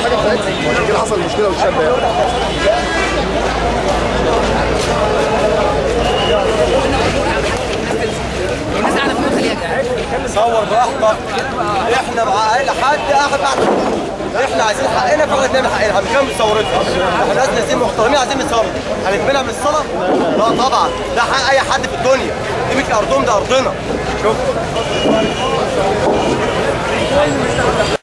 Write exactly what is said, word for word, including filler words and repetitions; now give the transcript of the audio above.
الحاجه بتاعتهم، عشان كده حصل مشكله والشاب ده. صور براحتك، احنا مع اي حد اخد بعد، احنا عايزين حقنا فقط نعمل حقنا، هنكمل ثورتنا، احنا ناس نازلين محترمين عايزين نصلي، هنتمنع من الصلاه؟ لا طبعا، ده حق اي حد في الدنيا، دي مش ارضهم ده ارضنا. شكرا.